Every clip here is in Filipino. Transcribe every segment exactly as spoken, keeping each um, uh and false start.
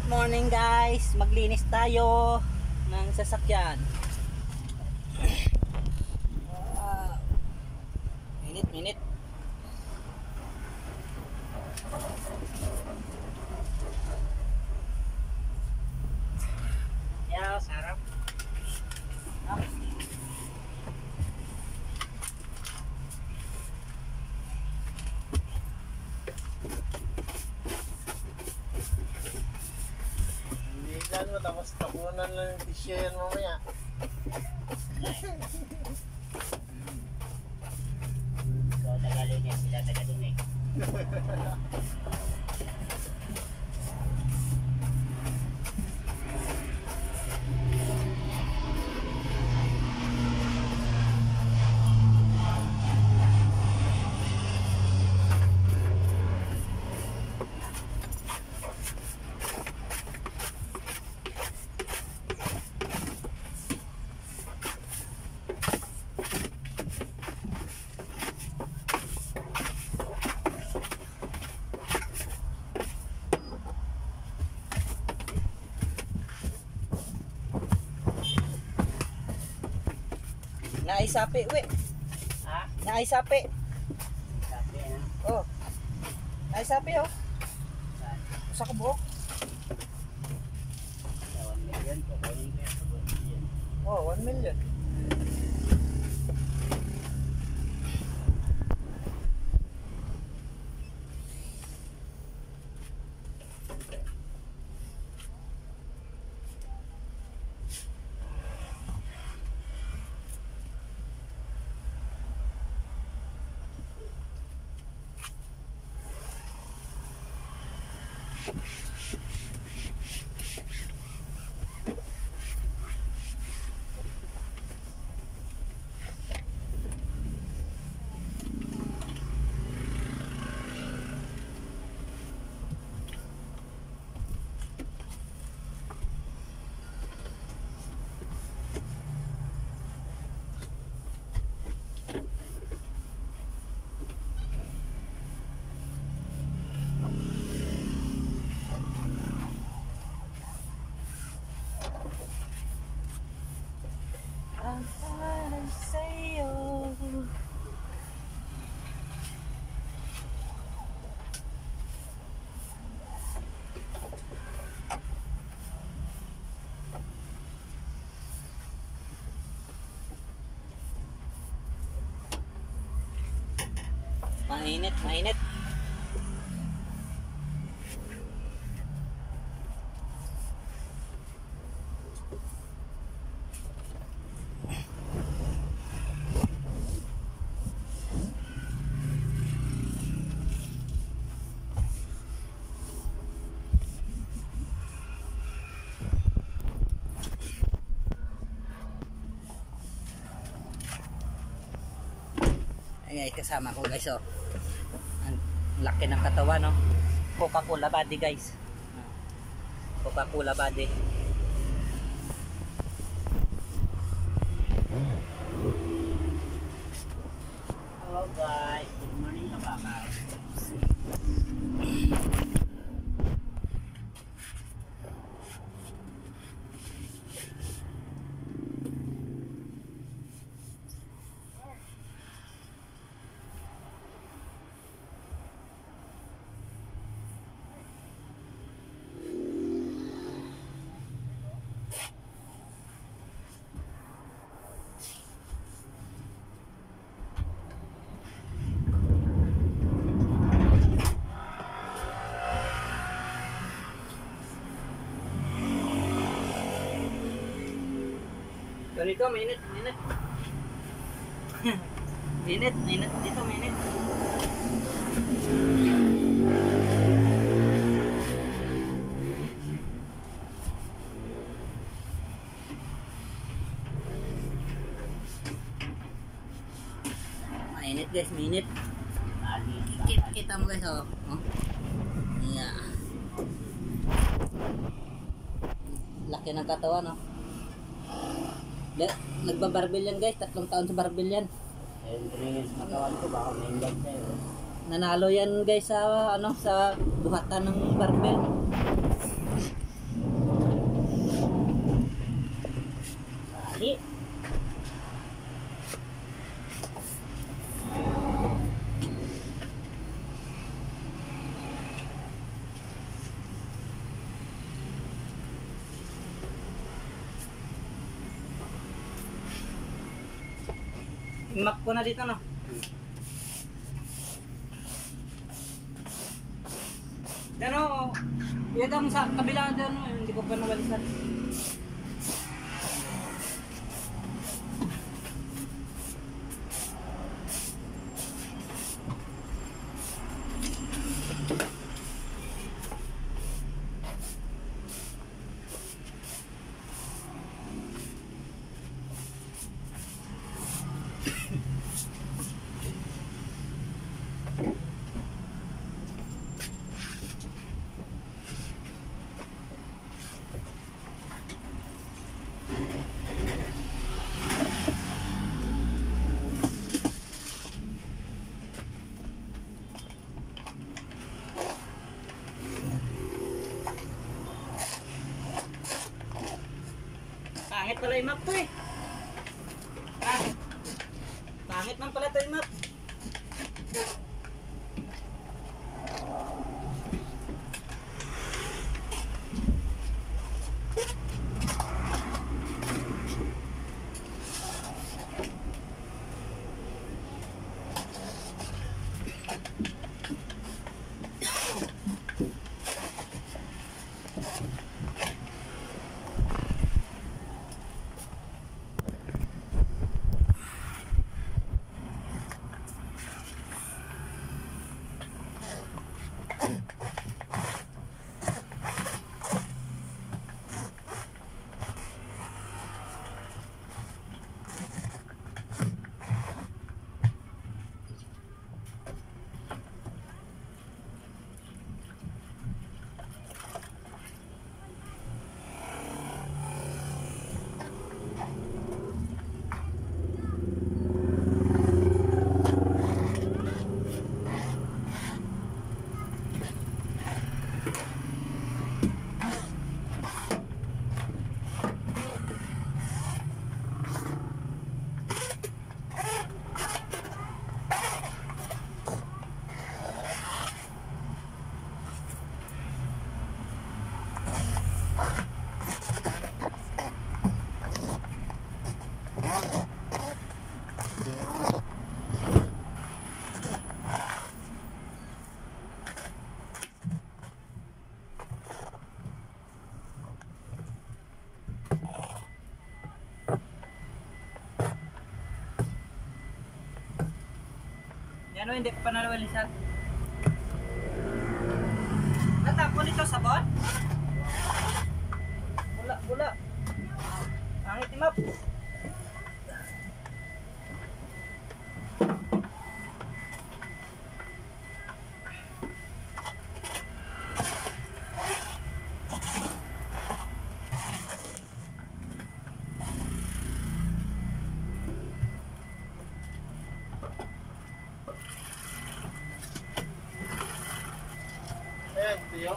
Good morning guys, maglinis tayo ng sasakyan. uh, Minute, minute. Ya, sarap. Ah. Bilisan mo tapos tapunan lang yung tissue yan mamaya. Ikaw Tagalog yan, sila Tagalog eh. Naisapi, we. Ha? Naisapi. Sapi, ha? Oh. Naisapi, oh. Saan? Sa kubuok. Sa one million, kukunin ko yan sa one million. Oh, one million. I'm falling sa'yo. Mainit, mainit. Ayan, kasama ko guys, oh. Ang laki ng katawan, no? Coca-Cola body guys. Coca-Cola body. Hello guys, good morning na baka. Ganito, minute, minute. Minute, minute, dito, minute. Mainit guys, minute. Kita, kita mo guys, oh. Oh. Yeah. Laki ng katawan, oh. Nagbabarbil yan guys, tatlong taon sa barbil yan. Ayun, tumingin sa katawan ko, baka may lag tayo. Nanalo yan guys sa ano sa buhatan ng barbil. Map ko na dito, no? Ano, yan ang sa kabila doon, no? Hindi ko pa nawalisan. Pangit pala yung map ko eh. Ah, pangit man pala ito yung map. Yan o, hindi ko pa nalawalisan. Natapon ito sabon? Wala, wala. Pangit ni map. Ayan, tiyo.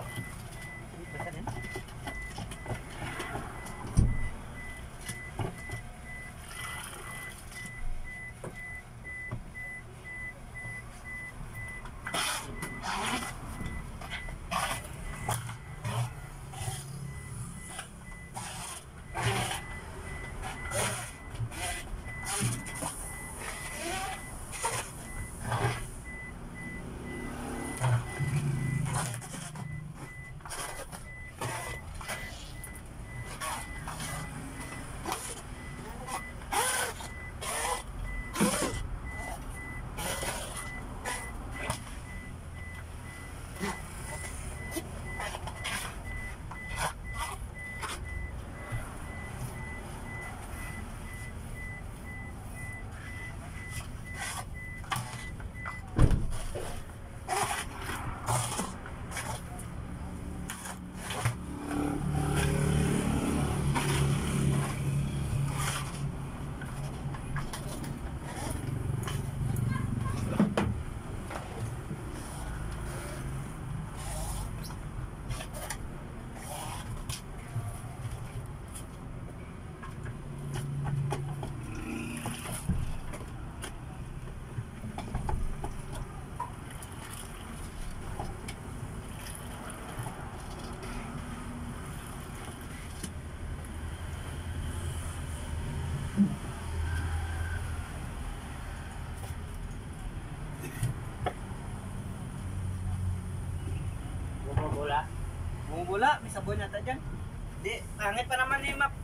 Bumubula, may sabon yata dyan. Di, pangit pa naman ni map.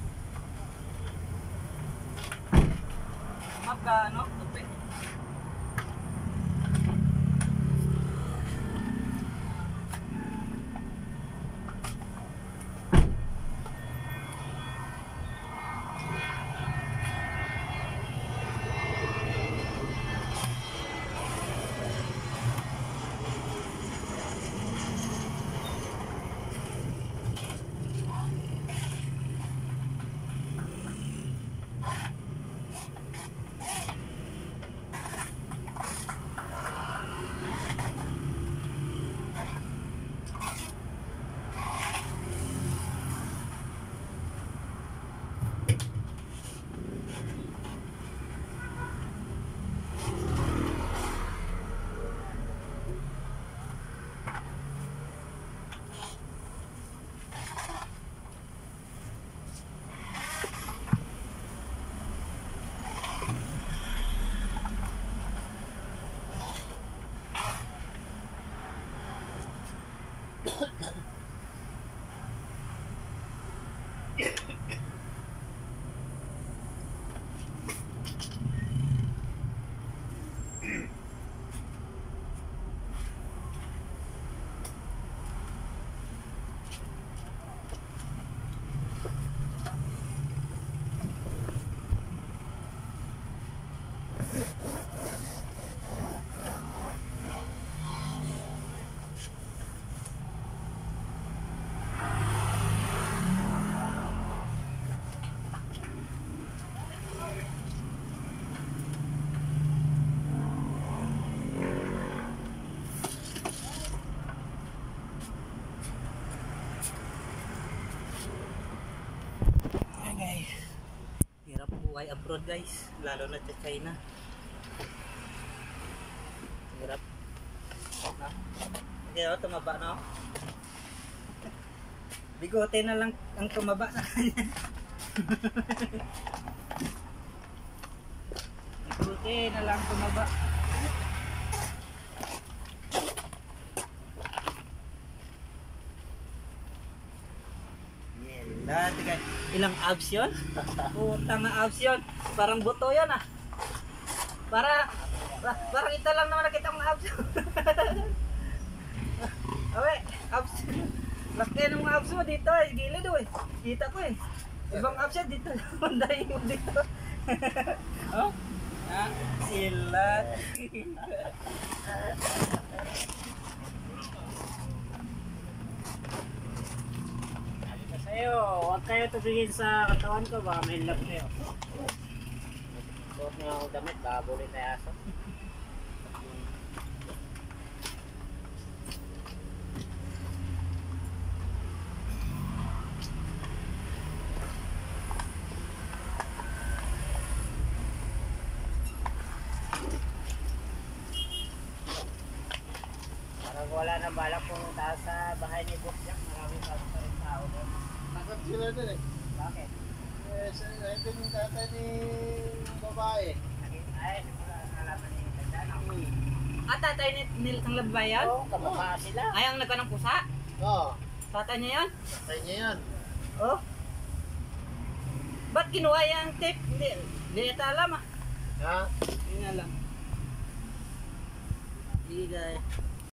Map ka, ano? Tupi. Buhay abroad guys, lalo na sa China. Hirap. Ha? Hindi ako tumaba na ako. Bigote na lang ang tumaba na kanya. Bigote na lang tumaba. Dati guys, ilang abs yun? Putang na abs yun. Parang buto yun ah. Para, para parang kita lang naman nakita kong abs. Awe, abs. Laki ng abs mo dito eh. Gilid oh eh. Kita ko eh. Ibang abs yan dito. Manday mo dito. Oh? Ah, silat. Ayo, huwag kayo tumingin sa katawan ko, baka may love kayo. Suot nga ako damit, babuli na yaso. Parang wala nang balak pumunta sa bahay ni Boss Jack, maraming pasok pa rin tao doon. Nakap sila dun eh. Bakit? Eh, sa ito yung tatay ni babae. Ay, nalaman ni Tandaan. Hmm. Ah, tatay ni, ni ang labayan? Oo, kamukha sila. Ay, ang nagka ng pusa? Oo, Tatay niya yan? tatay niya yan. Oh. Ba't kinuha yung tape? Hindi, hindi nata alam ah. Ha? Hindi nga alam. Hindi guys.